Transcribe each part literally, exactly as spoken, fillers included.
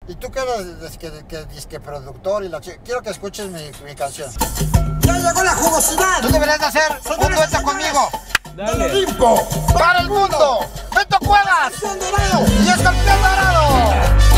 Y tú que eres disque, que, disque productor y la chica, quiero que escuches mi, mi canción. ¡Ya llegó la jugosidad! Tú deberías de hacer un dueto conmigo. ¡Dale! ¡Limpo! ¡Para el mundo! ¡Beto Cuevas! ¡Y Escorpión Dorado!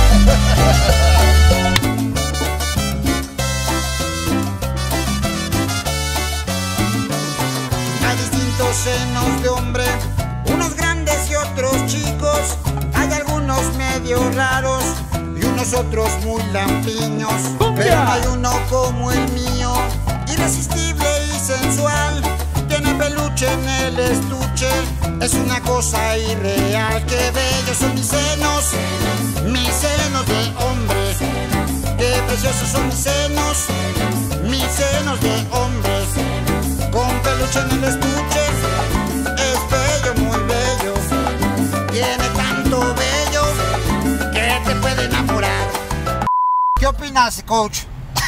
Hay distintos senos de hombre, unos grandes y otros chicos. Hay algunos medio raros y unos otros muy lampiños. Pero no hay uno como el mío, irresistible y sensual. Tiene peluche en el estuche, es una cosa irreal. ¡Qué bellos son mis senos! Mis senos de hombre. ¡Qué preciosos son mis senos! Mis senos de hombre. Con peluche en el estuche, es bello, muy bello. Tiene tanto bello que te puede enamorar. ¿Qué opinas, coach?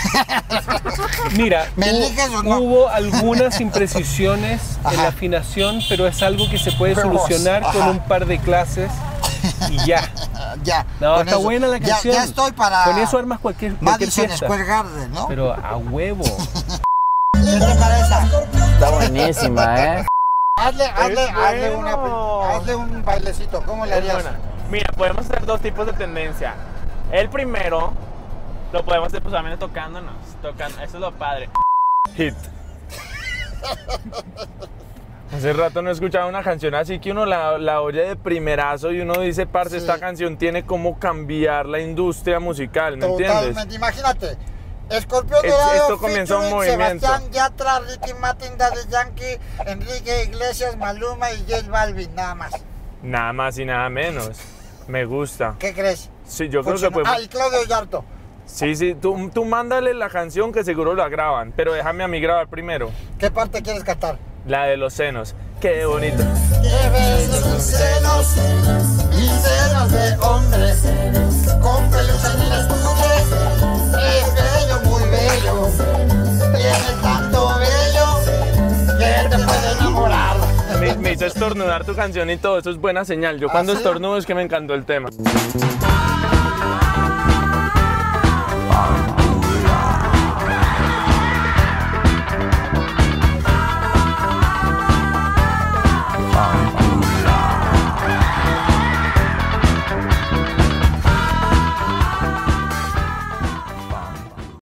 Mira, ¿Me hubo, eliges o no? hubo algunas imprecisiones en la afinación, pero es algo que se puede solucionar con un par de clases y ya. Ya. No, con está eso. buena la Ya, canción. ya estoy para Con eso armas cualquier, cualquier Madison fiesta. Square Garden, ¿no? Pero a huevo. ¿Qué te parece? Está buenísima, ¿eh? Hazle, hazle, Es hazle, bueno. una, hazle un bailecito. ¿Cómo le Es harías? buena. Mira, podemos hacer dos tipos de tendencia. El primero lo podemos hacer pues solamente tocándonos, tocando, eso es lo padre. Hit. Hace rato no he escuchado una canción así que uno la, la oye de primerazo y uno dice, parce, Sí. esta canción tiene cómo cambiar la industria musical, ¿me Totalmente. entiendes? Imagínate. Escorpión Es- Dorado, esto comienza un featuring movimiento. Sebastián Yatra, Ricky Martin, Daddy Yankee, Enrique Iglesias, Maluma y J Balvin, nada más. Nada más y nada menos. Me gusta. ¿Qué crees? Sí, yo creo que Funciona. puede... Ah, y Claudio Yarto. Sí, sí, tú, tú mándale la canción que seguro la graban, pero déjame a mí grabar primero. ¿Qué parte quieres cantar? La de los senos. Qué bonito. Qué bellos sus senos, mis senos de hombre, con peluche en el estuche, es bello, muy bello, tiene tanto bello que te puede enamorar. Me, me hizo estornudar tu canción y todo, eso es buena señal. Yo cuando ¿Ah, sí? estornudo es que me encantó el tema. Wow.